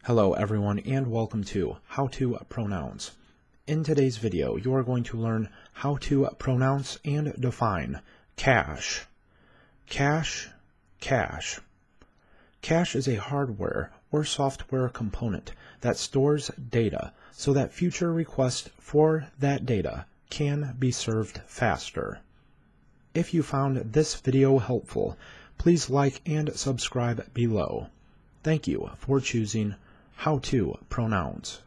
Hello everyone and welcome to How to Pronounce. In today's video you are going to learn how to pronounce and define cache. Cache. Cache is a hardware or software component that stores data so that future requests for that data can be served faster. If you found this video helpful, please like and subscribe below. Thank you for choosing How to Pronounce.